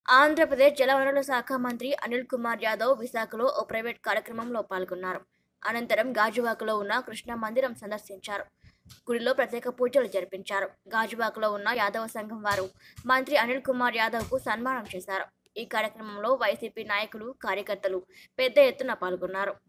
ఆంధ్రప్రదేశ్ జలవనరుల శాఖ మంత్రి అనిల్ కుమార్ యాదవ్ విశాఖలో ఓ ప్రైవేట్ కార్యక్రమంలో పాల్గొన్నారు. అనంతరం గాజువాకలో ఉన్న కృష్ణ మందిరం సందర్శించారు. గుడిలో ప్రత్యేక పూజలు జరిపించారు. గాజువాకలో ఉన్న యాదవ సంఘం వారు మంత్రి అనిల్ కుమార్ యాదవ్కు సన్మానం చేశారు. ఈ కార్యక్రమంలో వైసీపీ నాయకులు, కార్యకర్తలు పెద్ద ఎత్తున పాల్గొన్నారు.